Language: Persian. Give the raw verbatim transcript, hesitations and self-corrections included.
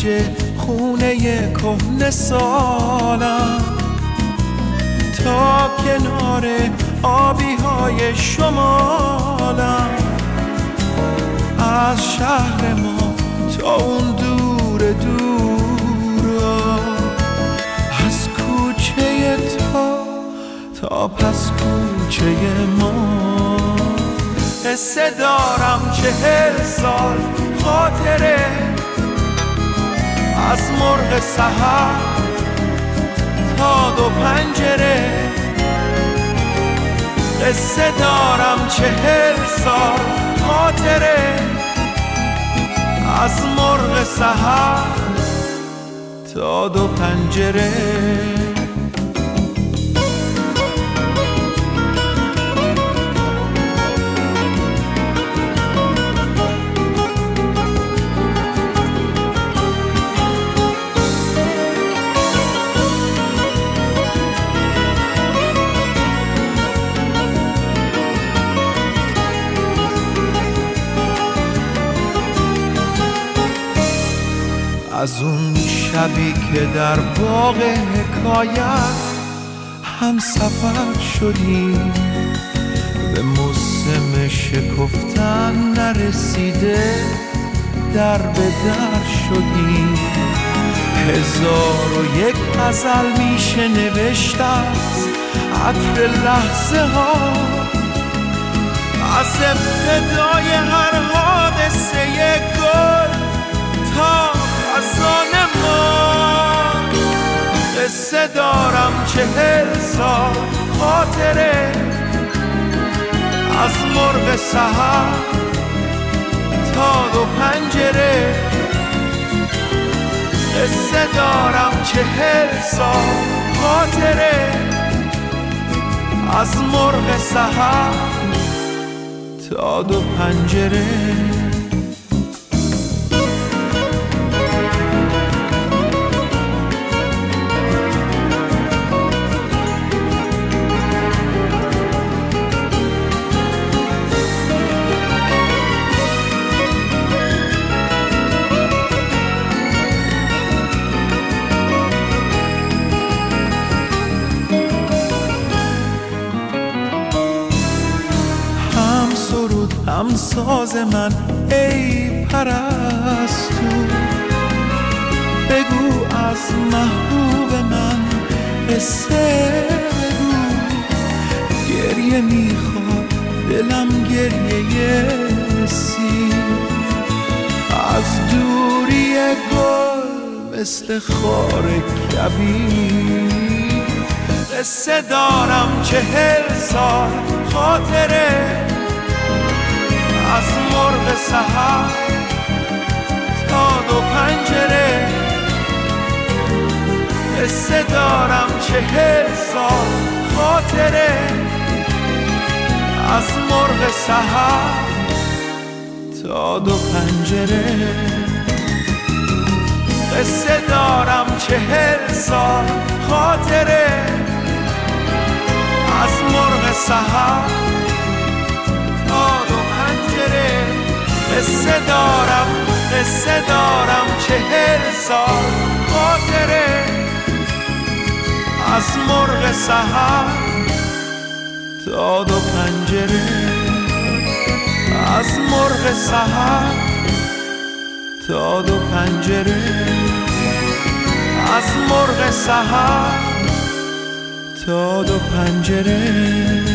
گوجه خونه کهنه سالم، تا کنار آبی های شمالم. از شهر ما تا اون دور دورا، از کوچه تا تا پس کوچه ما. قصه دارم چهل سال خاطره، از مرغ سحر تا دو پنجره. قصه دارم چهل سال خاطره، از مرغ سحر تا دو پنجره. از اون شبی که در باغ حکایت هم سفر شدیم، به موسم شکفتن نرسیده در به در شدیم. هزار و یک غزل میشه نوشت از عطر لحظه ها، از ابتدای هر حادثه گل تا خزان ما. قصه دارم چهل سال خاطره، از مرغ سحر تا دو پنجره. قصه دارم چهل سال خاطره، از مرغ سحر تا دو پنجره. هم ساز من ای پرستو، بگو از محبوب من قصه بگو. گریه میخواد دلم گریه سی، از دوری گل مثل خار کبیر. قصه دارم چهل سال خاطره، از مرغ سحر تا دو پنجره. قصه دارم چهل سال خاطره، از مرغ سحر تا دو پنجره. قصه دارم چهل سال خاطره، از مرغ سحر تا دو پنجره. قصه دارم قصه دارم چهل سال خاطره، از مرغ سحر تا دو پنجره. از مرغ سحر تا دو پنجره، از مرغ سحر تا دو پنجره.